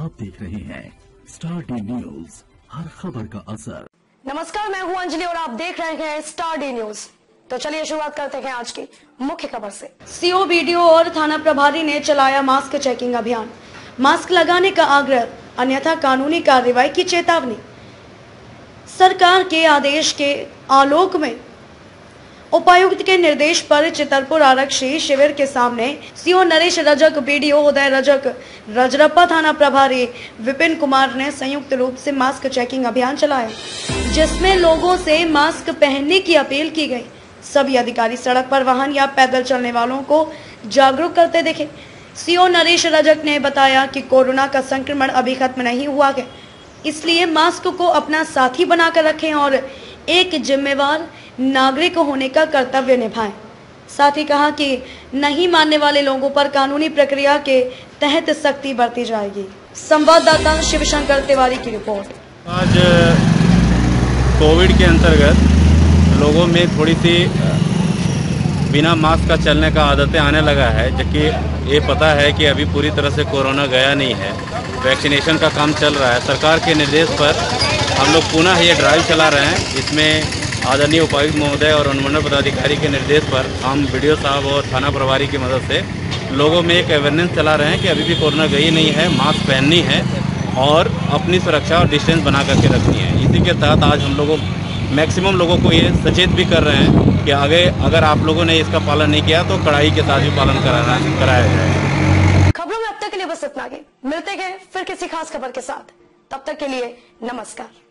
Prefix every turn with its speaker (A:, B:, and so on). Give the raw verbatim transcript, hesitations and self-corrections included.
A: आप देख रहे हैं स्टार डी न्यूज, हर खबर का असर।
B: नमस्कार, मैं हूं अंजलि और आप देख रहे हैं स्टार डी न्यूज। तो चलिए शुरुआत करते हैं आज की मुख्य खबर से। सीओ, बीडीओ और थाना प्रभारी ने चलाया मास्क चेकिंग अभियान। मास्क लगाने का आग्रह, अन्यथा कानूनी कार्रवाई की चेतावनी। सरकार के आदेश के आलोक में उपायुक्त के निर्देश पर चितरपुर आरक्षी शिविर के सामने सीओ नरेश रजक, बीडीओ उदय रजक, रजरप्पा थाना प्रभारी विपिन कुमार ने संयुक्त रूप से मास्क चेकिंग अभियान चलाया, जिसमें लोगों से मास्क पहनने की अपील की गई। सभी अधिकारी सड़क पर वाहन या पैदल चलने वालों को जागरूक करते दिखे। सीओ नरेश रजक ने बताया कि कोरोना का संक्रमण अभी खत्म नहीं हुआ है, इसलिए मास्क को अपना साथी बनाकर रखें और एक जिम्मेवार नागरिक होने का कर्तव्य निभाएं। साथ ही कहा कि नहीं मानने वाले लोगों पर कानूनी प्रक्रिया के तहत सख्ती बरती जाएगी। संवाददाता शिवशंकर तिवारी की रिपोर्ट।
C: आज कोविड के अंतर्गत लोगों में थोड़ी सी बिना मास्क का चलने का आदतें आने लगा है, जबकि ये पता है कि अभी पूरी तरह से कोरोना गया नहीं है। वैक्सीनेशन का काम चल रहा है। सरकार के निर्देश पर हम लोग पुनः ये ड्राइव चला रहे हैं। इसमें आदरणीय उपायुक्त महोदय और अनुमंडल पदाधिकारी के निर्देश पर हम वीडियो साहब और थाना प्रभारी की मदद से लोगों में एक अवेयरनेस चला रहे हैं कि अभी भी कोरोना गई नहीं है, मास्क पहननी है और अपनी सुरक्षा और डिस्टेंस बना करके रखनी है। इसी के तहत आज हम लोगों मैक्सिमम लोगों को ये सचेत भी कर रहे हैं कि आगे अगर आप लोगों ने इसका पालन नहीं किया तो कड़ाई के साथ भी पालन कराना कराया जाए।
B: खबरों में अब तक के लिए बस इतना ही। मिलते हैं फिर किसी खास खबर के साथ। तब तक के लिए नमस्कार।